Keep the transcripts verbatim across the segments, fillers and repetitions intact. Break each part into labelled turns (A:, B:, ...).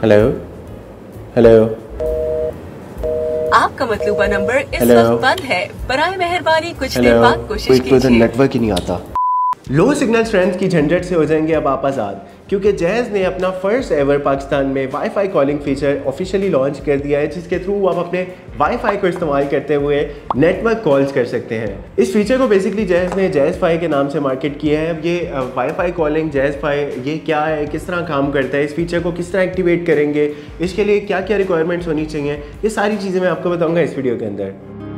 A: Hello hello
B: आपका मतलूबा number इस वक्त बंद है। बराए मेहरबानी कुछ देर बाद कोशिश कीजिए।
A: नेटवर्क ही नहीं आता। लो सिग्नल स्ट्रेंथ की झंझट से हो जाएंगे अब आप आज़ाद, क्योंकि जैज़ ने अपना फर्स्ट एवर पाकिस्तान में WiFi calling feature officially launch कर दिया है, जिसके थ्रू आप अपने वाईफाई को इस्तेमाल करते हुए नेटवर्क कॉल्स कर सकते हैं। इस फीचर को बेसिकली जैज़ ने जैज़ फाई के नाम से मार्केट किया है। अब ये वाईफाई कॉलिंग जैज़ फाई ये क्या है, किस तरह काम करता है, इस फीचर को किस तरह एक्टिवेट करेंगे, इसके लिए क्या क्या रिक्वायरमेंट्स होनी चाहिए, ये सारी चीज़ें मैं आपको बताऊँगा इस वीडियो के अंदर।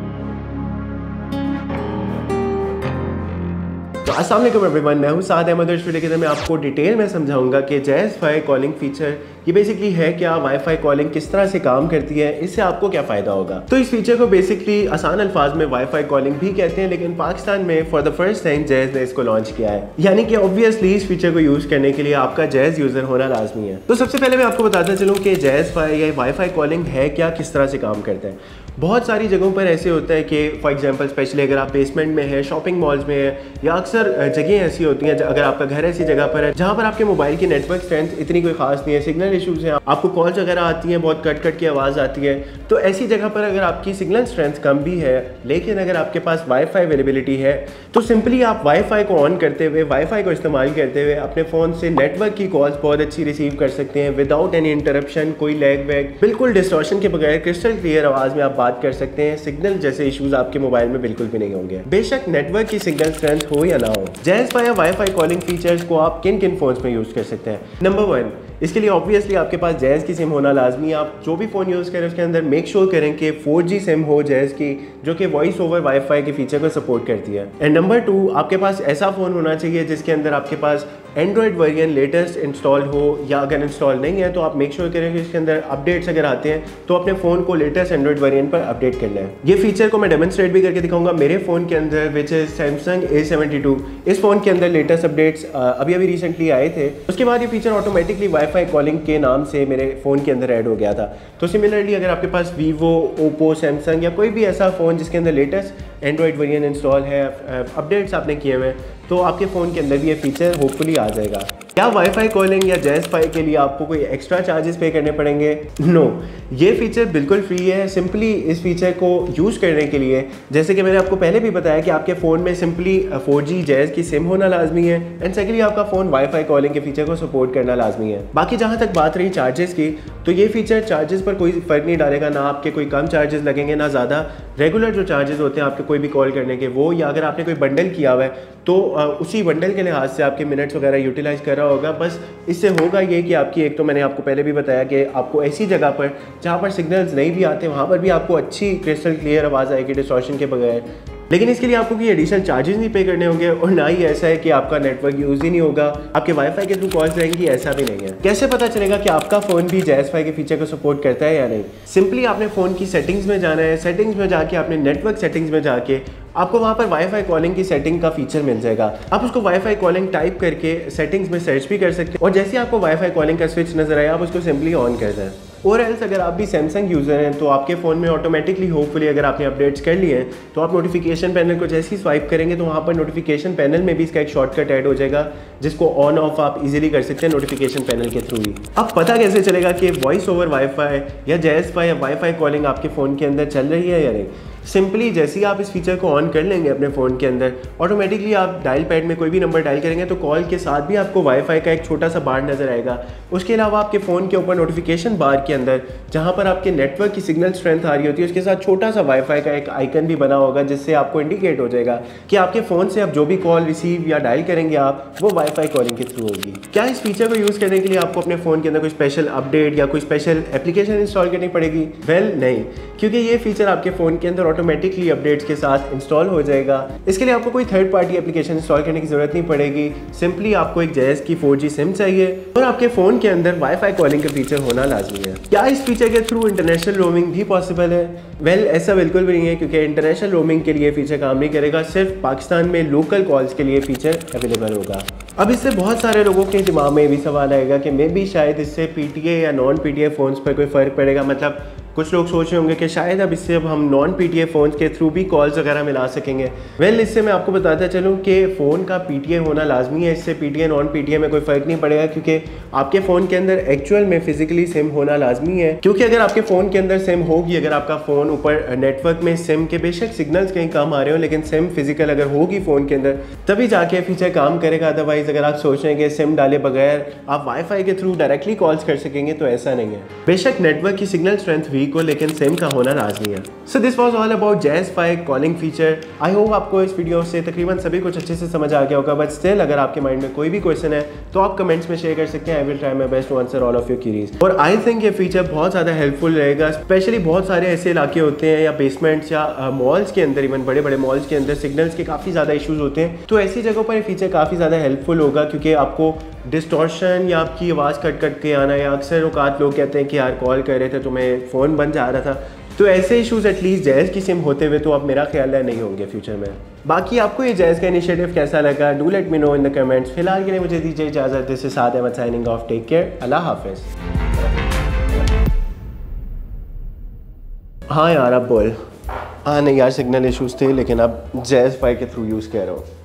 A: तो अस्सलाम वालेकुम एवरीवन, मैं हूं साद अहमद और इस वीडियो के अंदर मैं आपको डिटेल में समझाऊंगा कि जैज़ फाई कॉलिंग फीचर ये बेसिकली है क्या, वाईफाई कॉलिंग किस तरह से काम करती है, इससे आपको क्या फ़ायदा होगा। तो इस फीचर को बेसिकली आसान अल्फाज में वाईफाई कॉलिंग भी कहते हैं, लेकिन पाकिस्तान में for the first time Jazz ने इसको लॉन्च किया है। यानी कि ऑब्वियसली इस फीचर को यूज़ करने के लिए आपका जैज़ यूज़र होना लाजमी है। तो सबसे पहले मैं आपको बताता चलूँ कि जैज़ फाई या वाईफाई कॉलिंग है क्या, किस तरह से काम करता है। बहुत सारी जगहों पर ऐसे होता है कि फॉर एग्जांपल स्पेशली अगर आप बेसमेंट में है, शॉपिंग मॉल्स में है, या अक्सर जगह ऐसी होती हैं, अगर आपका घर ऐसी जगह पर है जहाँ पर आपके मोबाइल की नेटवर्क स्ट्रेंथ इतनी कोई खास नहीं है, सिग्नल इशूज़ हैं, आपको कॉल्स वगैरह आती हैं, बहुत कट कट की आवाज़ आती है। तो ऐसी जगह पर अगर आपकी सिग्नल स्ट्रेंथ कम भी है, लेकिन अगर आपके पास वाईफाई अवेलेबिलिटी है, तो सिंपली आप वाईफाई को ऑन करते हुए, वाईफाई को इस्तेमाल करते हुए अपने फ़ोन से नेटवर्क की कॉल्स बहुत अच्छी रिसीव कर सकते हैं विदाउट एनी इंटरप्शन, कोई लैग वैग, बिल्कुल डिस्टॉर्शन के बगैर क्रिस्टल क्लियर आवाज़ में आप बात कर सकते हैं। सिग्नल जैसे इश्यूज आपके मोबाइल में बिल्कुल भी नहीं होंगे, बेशक नेटवर्क की सिग्नल स्ट्रेंथ हो या ना हो। जैज़ फाई या वाईफाई कॉलिंग फीचर्स को आप किन किन फोन्स में यूज़ कर सकते हैं। नंबर वन, इसके लिए ऑब्वियसली आपके पास जैज़ की सिम होना लाजमी है। आप जो भी फ़ोन यूज़ करें उसके अंदर मेक श्योर करें कि फोर जी सिम हो जैज़ की, जो कि वॉइस ओवर वाईफाई के फीचर को सपोर्ट करती है। एंड नंबर टू, आपके पास ऐसा फ़ोन होना चाहिए जिसके अंदर आपके पास एंड्रॉयड वर्जन लेटेस्ट इंस्टॉल हो, या अगर इंस्टॉल नहीं है तो आप मेक श्योर करें कि इसके अंदर अपडेट्स अगर आते हैं तो अपने फ़ोन को लेटेस्ट एंड्रॉयड वर्जन पर अपडेट कर लें। ये फीचर को मैं डेमोन्स्ट्रेट भी करके दिखाऊंगा मेरे फ़ोन के अंदर, which is Samsung A seventy two. इस फ़ोन के अंदर लेटेस्ट अपडेट्स अभी अभी रिसेंटली आए थे। उसके बाद ये फीचर ऑटोमेटिकली वाईफाई कॉलिंग के नाम से मेरे फ़ोन के अंदर ऐड हो गया था। तो सिमिलरली अगर आपके पास वीवो, ओप्पो, सैमसंग या कोई भी ऐसा फ़ोन जिसके अंदर लेटेस्ट एंड्रॉयड वर्जन इंस्टॉल है, अपडेट्स आपने किए हुए हैं, तो आपके फ़ोन के अंदर भी ये फीचर होपफुली आ जाएगा। क्या वाईफाई कॉलिंग या जैज़ फाई के लिए आपको कोई एक्स्ट्रा चार्जेस पे करने पड़ेंगे? No no. ये फीचर बिल्कुल फ्री है। सिंपली इस फीचर को यूज़ करने के लिए, जैसे कि मैंने आपको पहले भी बताया कि आपके फ़ोन में सिंपली फोर जी जैज़ की सिम होना लाजमी है, एंड सेकेंडली आपका फ़ोन वाईफाई कॉलिंग के फीचर को सपोर्ट करना लाजमी है। बाकी जहाँ तक बात रही चार्जेस की, तो ये फीचर चार्जेस पर कोई फ़र्क नहीं डालेगा, ना आपके कोई कम चार्जेस लगेंगे ना ज़्यादा। रेगुलर जो चार्जेस होते हैं आपके कोई भी कॉल करने के, वो, या अगर आपने कोई बंडल किया हुआ है तो उसी बंडल के लिहाज से आपके मिनट्स वगैरह यूटिलाइज कर रहा होगा। बस इससे होगा ये कि आपकी एक, तो मैंने आपको पहले भी बताया कि आपको ऐसी जगह पर जहाँ पर सिग्नल्स नहीं भी आते वहाँ पर भी आपको अच्छी क्रिस्टल क्लियर आवाज़ आएगी डिस्टॉर्शन के बगैर। लेकिन इसके लिए आपको कोई एडिशनल चार्जेस नहीं पे करने होंगे, और ना ही ऐसा है कि आपका नेटवर्क यूज़ ही नहीं होगा, आपके वाईफाई के थ्रू कॉल्स रहेंगी, ऐसा भी नहीं है। कैसे पता चलेगा कि आपका फ़ोन भी जैज़ फाई के फीचर को सपोर्ट करता है या नहीं? सिंपली आपने फ़ोन की सेटिंग्स में जाना है। सेटिंग्स में जाके आपने नेटवर्क सेटिंग्स में जाके आपको वहाँ पर वाईफाई कॉलिंग की सेटिंग का फीचर मिल जाएगा। आप उसको वाईफाई कॉलिंग टाइप करके सेटिंग्स में सर्च भी कर सकते हैं, और जैसे ही आपको वाईफाई कॉलिंग का स्विच नजर आए आप उसको सिंपली ऑन कर दें। और एल्स अगर आप भी सैमसंग यूज़र हैं तो आपके फ़ोन में ऑटोमेटिकली होपफुली अगर आपने अपडेट्स कर लिए हैं तो आप नोटिफिकेशन पैनल को जैसे ही स्वाइप करेंगे तो वहाँ पर नोटिफिकेशन पैनल में भी इसका एक शॉर्टकट ऐड हो जाएगा, जिसको ऑन ऑफ आप इजीली कर सकते हैं नोटिफिकेशन पैनल के थ्रू ही। अब पता कैसे चलेगा कि वॉइस ओवर वाईफाई या जैज़ फाई या वाईफाई कॉलिंग आपके फ़ोन के अंदर चल रही है या नहीं? सिंपली जैसे ही आप इस फीचर को ऑन कर लेंगे अपने फ़ोन के अंदर, ऑटोमेटिकली आप डायल पैड में कोई भी नंबर डायल करेंगे तो कॉल के साथ भी आपको वाईफाई का एक छोटा सा बार नज़र आएगा। उसके अलावा आपके फ़ोन के ऊपर नोटिफिकेशन बार के अंदर जहाँ पर आपके नेटवर्क की सिग्नल स्ट्रेंथ आ रही होती है, उसके साथ छोटा सा वाईफाई का एक आइकन भी बना होगा, जिससे आपको इंडिकेट हो जाएगा कि आपके फ़ोन से अब जो भी कॉल रिसीव या डायल करेंगे आप, वो वाईफाई कॉलिंग के थ्रू होगी। क्या इस फीचर को यूज़ करने के लिए आपको अपने फ़ोन के अंदर कोई स्पेशल अपडेट या कोई स्पेशल एप्लीकेशन इंस्टॉल करनी पड़ेगी? वेल नहीं, क्योंकि ये फीचर आपके फ़ोन के अंदर ऑटोमेटिकली अपडेट के साथ इंस्टॉल हो जाएगा। इसके लिए आपको कोई थर्ड पार्टी एप्लीकेशन इंस्टॉल करने की जरूरत नहीं पड़ेगी। सिंपली आपको एक जैज़ की फोर जी सिम चाहिए और आपके फोन के अंदर वाईफाई कॉलिंग का फीचर होना लाजमी है। क्या इस फीचर के थ्रू इंटरनेशनल रोमिंग भी पॉसिबल है? वेल well, ऐसा बिल्कुल भी नहीं है, क्योंकि इंटरनेशनल रोमिंग के लिए फीचर काम नहीं करेगा। सिर्फ पाकिस्तान में लोकल कॉल्स के लिए फीचर अवेलेबल होगा। अब इससे बहुत सारे लोगों के दिमाग में भी सवाल आएगा कि मे भी शायद इससे पीटीए या नॉन पीटीए फ़ोन्स पर कोई फ़र्क पड़ेगा, मतलब कुछ लोग सोच रहे होंगे कि शायद अब इससे अब हम नॉन पीटीए फ़ोन के थ्रू भी कॉल्स वगैरह मिला सकेंगे। वेल well, इससे मैं आपको बताता चलूँ कि फ़ोन का पीटीए होना लाजमी है, इससे पीटीए नॉन पीटीए में कोई फ़र्क नहीं पड़ेगा, क्योंकि आपके फ़ोन के अंदर एक्चुअल में फिजिकली सिम होना लाजमी है। क्योंकि अगर आपके फ़ोन के अंदर सिम होगी, अगर आपका फ़ोन ऊपर नेटवर्क में सिम के बेशक सिग्नल्स कहीं कम आ रहे हो, लेकिन सिम फिजिकल अगर होगी फ़ोन के अंदर तभी जाके फीचर काम करेगा। अदरवाइज अगर आप सोच रहे हैं कि सिम डाले बगैर आप वाईफाई के थ्रू डायरेक्टली कॉल्स कर सकेंगे तो ऐसा नहीं है। बेशक नेटवर्क की सिग्नल स्ट्रेंथ वीक हो, लेकिन सिम का होना लाजमी है। So this was all about Jazz Fi calling feature. I hope आपको इस वीडियो से तकरीबन सभी कुछ अच्छे से समझ आ गया होगा, बट स्टिल अगर आपके माइंड में कोई भी क्वेश्चन है तो आप कमेंट्स में शेयर कर सकते हैं। I will try my best to answer all of your queries. और आई थिंक ये फीचर बहुत ज़्यादा हेल्पफुल रहेगा, स्पेशली बहुत सारे ऐसे इलाके होते हैं या बेसमेंट्स या मॉल्स के अंदर, इवन बड़े बड़े मॉल्स के अंदर सिग्नल्स के काफ़ी ज़्यादा इशूज़ होते हैं, तो ऐसी जगहों पर ये फीचर काफ़ी ज़्यादा हेल्पफुल होगा, क्योंकि आपको डिस्टॉर्शन या आपकी आवाज़ कट कट के आना, या अक्सर औकात लोग कहते हैं कि यार कॉल कर रहे थे तो मैं फ़ोन बंद जा रहा था, तो ऐसे इशूज़ एटलीस्ट जैज़ की सिम होते हुए तो अब मेरा ख्याल है नहीं होंगे फ्यूचर में। बाकी आपको ये जैज़ का इनिशिएटिव कैसा लगा, do let me know in the comments. फिलहाल के लिए मुझे दीजिए इजाज़त। This is Saad Ahmed signing off. Take care, अल्लाह हाफिज़। हाँ यार अब बोल। हाँ नहीं यार, सिग्नल इशूज़ थे, लेकिन अब जैज़ फाई के थ्रू यूज़ कर रहा हूँ।